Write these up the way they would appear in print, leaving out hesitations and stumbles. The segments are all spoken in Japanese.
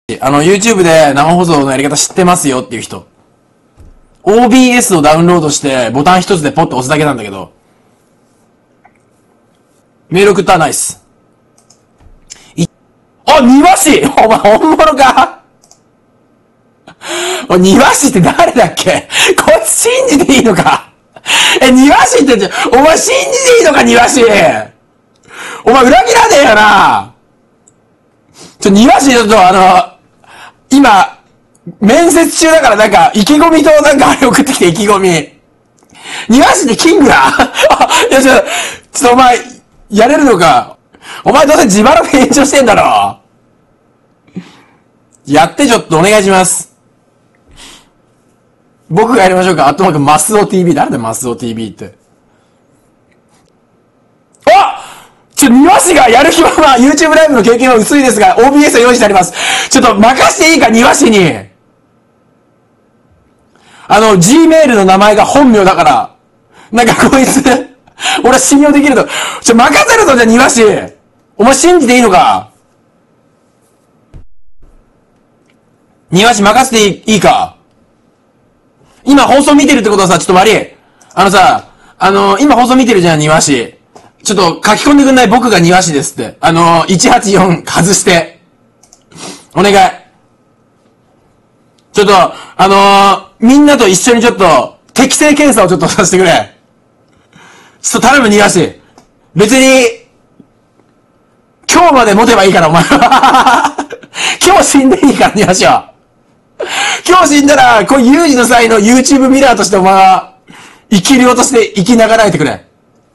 YouTube で生放送のやり方知ってますよっていう人。OBS をダウンロードして、ボタン一つでポッと押すだけなんだけど。メール送ったらナイス。庭師お前本物か庭師って誰だっけこいつ信じていいのか庭師ってお前信じていいのか庭師お前裏切らねえよな庭師ちょっと今、面接中だからなんか、意気込みとなんかあれ送ってきて意気込み。庭師ってキングだいやちょっとお前、やれるのかお前どうせ自腹で延長してんだろやってちょっとお願いします。僕がやりましょうか。マスオ TV。誰だマスオ TV って。庭師がやる気はYouTube ライブの経験は薄いですが、OBS を用意してあります。ちょっと任していいか、庭師に。Gmail の名前が本名だから。なんかこいつ、俺は信用できると。任せるぞ、じゃあ庭師。お前信じていいのか庭師任せていいか今放送見てるってことはさ、ちょっと悪い。今放送見てるじゃん、庭師。ちょっと書き込んでくんない僕が庭師ですって。184外して。お願い。ちょっと、みんなと一緒にちょっと、適正検査をちょっとさせてくれ。ちょっと頼む庭師。別に、今日まで持てばいいから、お前は。今日死んでいいから、庭師は。今日死んだら、こう有事の際の YouTube ミラーとしてお前は、生き量として生きながらえてくれ。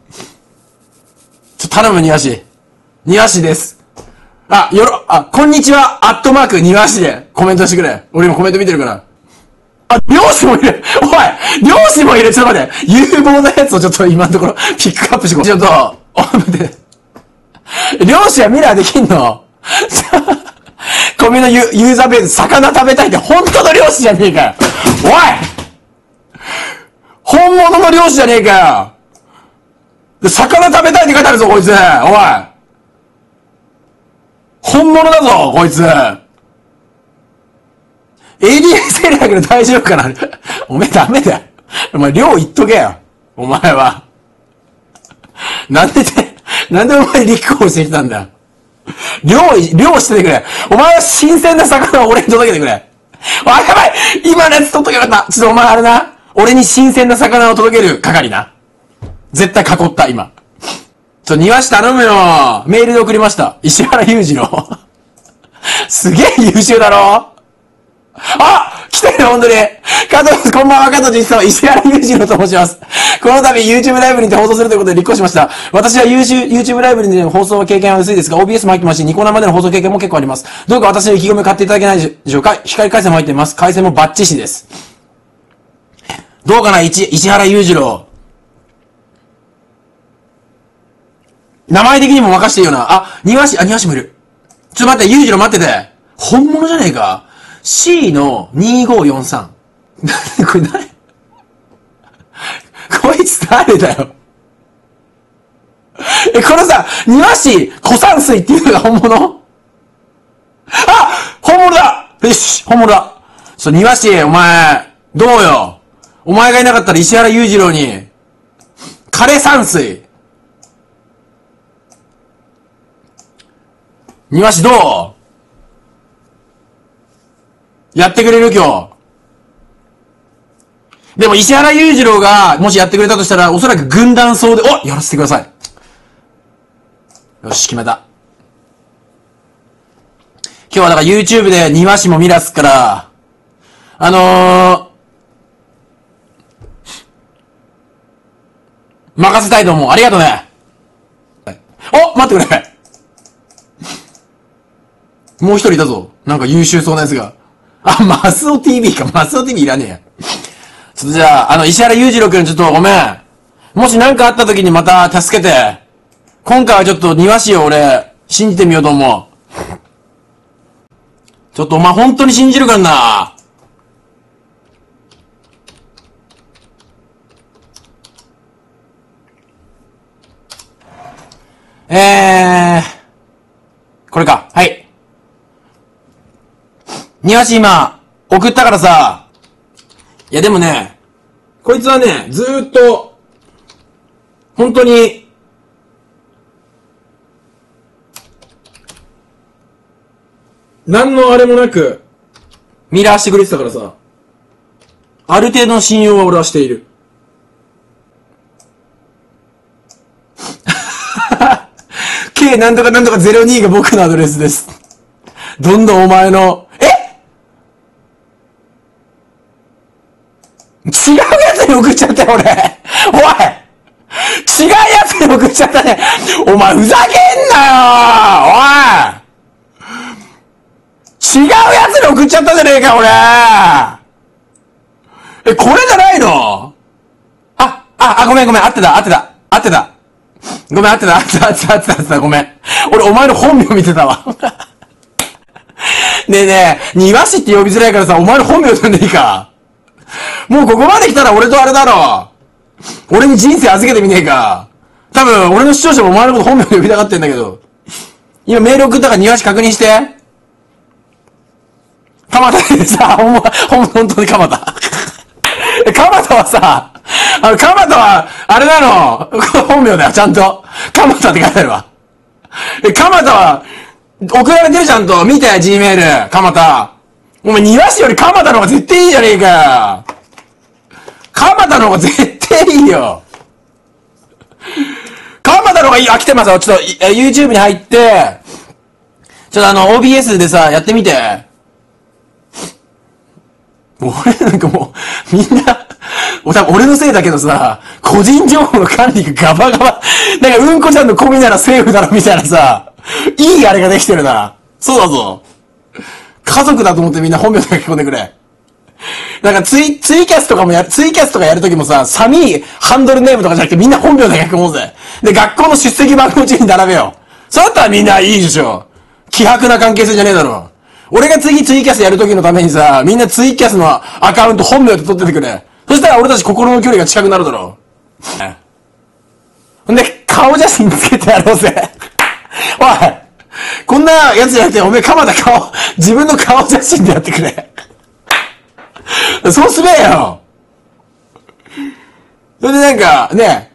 頼む、庭師。庭師です。こんにちは、@庭師でコメントしてくれ。俺今コメント見てるから。漁師もいるおい漁師もいるちょっと待って有望なやつをちょっと今のところピックアップしてこう。ちょっと、待って。漁師はミラーできんのコミュのユーザーベース、魚食べたいって本当の漁師じゃねえかよおい本物の漁師じゃねえかよ魚食べたいって書いてあるぞ、こいつおい本物だぞ、こいつ ADA セールだけど大丈夫かなおめえダメだよ。お前量言っとけよ。お前は。なんでお前立候補してきたんだよ。漁しててくれ。お前は新鮮な魚を俺に届けてくれ。やばい今のやつ取っとけよかった。ちょっとお前あれな。俺に新鮮な魚を届ける係な。絶対囲った、今。庭師頼むよ。メールで送りました。石原裕次郎。すげえ優秀だろ来たよ、ほんとに。こんばんは、加藤実さん、石原裕次郎と申します。この度 YouTube ライブにて放送するということで立候補しました。私はYouTube ライブにて放送経験は薄いですが、OBS も入ってますし、ニコ生での放送経験も結構あります。どうか私の意気込みを買っていただけないでしょうか。光回線も入っています。回線もバッチシです。どうかな、石原裕次郎。名前的にも任していいよな。庭師もいる。ちょっと待って、裕次郎待ってて。本物じゃねえか。C の2543。これ何こいつ誰だよ。このさ、庭師、古山水っていうのが本物本物だよし、本物だ。庭師、お前、どうよ。お前がいなかったら石原裕次郎に、枯山水。庭師どうやってくれる今日。でも石原裕次郎がもしやってくれたとしたらおそらく軍団総で、やらせてください。よし、決めた。今日はだから YouTube で庭師も見らすから、任せたいと思う。ありがとうね。待ってくれ。もう一人いたぞ。なんか優秀そうなやつが。マスオ TV か。マスオ TV いらねえや。ちょっとじゃあ、石原裕次郎くんちょっとごめん。もし何かあった時にまた助けて。今回はちょっと庭師を俺、信じてみようと思う。ちょっとお前本当に信じるからな。これか。はい。 庭師今、送ったからさ。いやでもね、こいつはね、ずーっと、本当に、何のあれもなく、ミラーしてくれてたからさ。ある程度の信用は俺はしている。K なんとかなんとか02が僕のアドレスです。どんどんお前の、違うやつに送っちゃったよ、俺。おい、違うやつに送っちゃったね。お前ふざけんなよ、おい。違うやつに送っちゃったじゃねえか、俺。これじゃないの？ごめん、合ってた。ごめん、合ってた、ごめん。俺、お前の本名見てたわ。ねえねえ、庭師って呼びづらいからさ、お前の本名呼んでいいか？もうここまで来たら俺とあれだろ。俺に人生預けてみねえか。多分、俺の視聴者もお前のこと本名で呼びたがってんだけど。今メール送ったから庭師確認して。蒲田でさ、本当に蒲田。蒲田はさ、蒲田は、あれなの。本名だよ、ちゃんと。蒲田って書いてあるわ。蒲田は、送られてるちゃんと。見て、Gmail。蒲田。お前、庭師より蒲田の方が絶対いいじゃねえかよ。蒲田の方が絶対いいよ。蒲田の方がいい。来てますよ。ちょっと、YouTube に入って、ちょっとOBS でさ、やってみて。俺なんかもう、みんな、多分俺のせいだけどさ、個人情報の管理がガバガバ、なんかうんこちゃんの込みならセーフだろみたいなさ、いいあれができてるな。そうだぞ。家族だと思ってみんな本名とか聞こんでくれ。なんかツイキャスとかやるときもさ、サミーハンドルネームとかじゃなくてみんな本名だけ書こうぜ。で、学校の出席番号中に並べよう。そうだったらみんないいでしょ。希薄な関係性じゃねえだろ。俺が次ツイキャスやるときのためにさ、みんなツイキャスのアカウント本名で取っててくれ。そしたら俺たち心の距離が近くなるだろう。ほんで、顔写真つけてやろうぜ。おい、こんなやつじゃなくて、おめえ鎌田自分の顔写真でやってくれ。そうすべえよ。それでなんか、ね、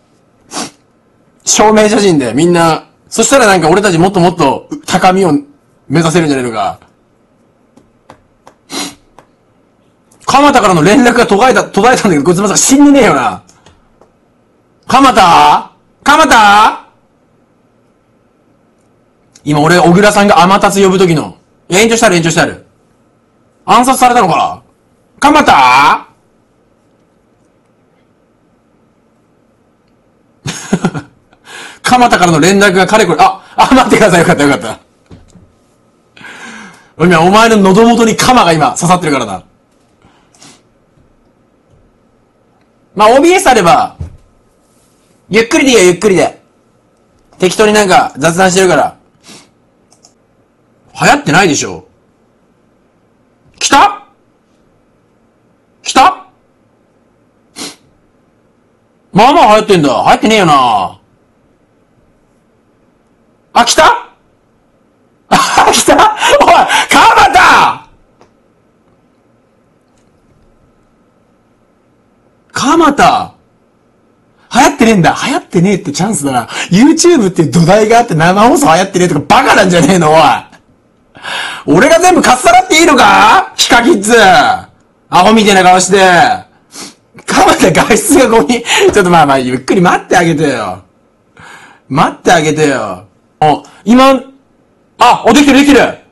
証明写真でみんな、そしたらなんか俺たちもっともっと高みを目指せるんじゃねえのか。蒲田からの連絡が途絶えたんだけど、こいつまさか死んでねえよな。蒲田今俺、小倉さんが天達呼ぶときの。延長してある。暗殺されたのか？蒲田蒲田からの連絡がかれこれ、待ってください。よかった。今、お前の喉元に鎌が今刺さってるからな。まあ、OBS あれば、ゆっくりでいいよ、ゆっくりで。適当になんか雑談してるから。流行ってないでしょ。来たまあまあ流行ってんだ。流行ってねえよな。来た来たおい、川田蒲田流行ってねえんだ。流行ってねえってチャンスだな。YouTube っていう土台があって生放送流行ってねえとかバカなんじゃねえの、おい。俺が全部かっさらっていいのか？ヒカキッズ。アホみたいな顔して。蒲田外出がゴミ。ちょっとまあゆっくり待ってあげてよ。今、できてる。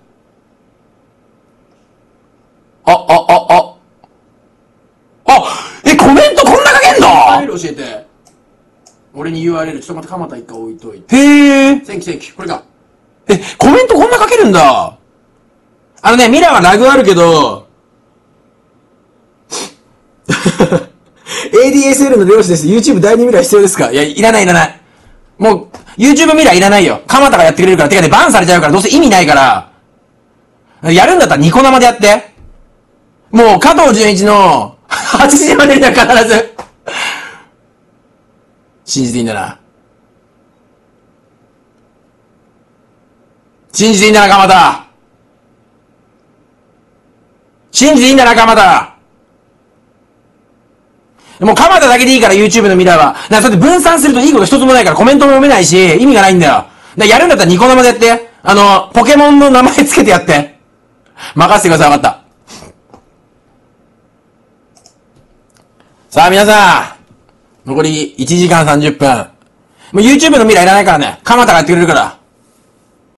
コメントこんな書けんの？ URL 教えて。俺に URL、ちょっと待って、蒲田一回置いといて。へー。センキュー。これか。コメントこんな書けるんだ。ミラーはラグあるけど、ADSL の漁師です。YouTube 第2ミラー必要ですか？いや、いらない。もう、YouTube ミラーいらないよ。蒲田がやってくれるから。てかね、バンされちゃうから、どうせ意味ないから。やるんだったらニコ生でやって。もう、加藤純一の、8時までには必ず。信じていいんだな。蒲田。 信じていいんだな、鎌田。もう鎌田だけでいいから YouTube の未来は。そうやって分散するといいこと一つもないからコメントも読めないし、意味がないんだよ。やるんだったらニコ生でやって。ポケモンの名前つけてやって。任せてください、わかった。さあ皆さん、残り1時間30分。もう YouTube の未来いらないからね。鎌田がやってくれるから。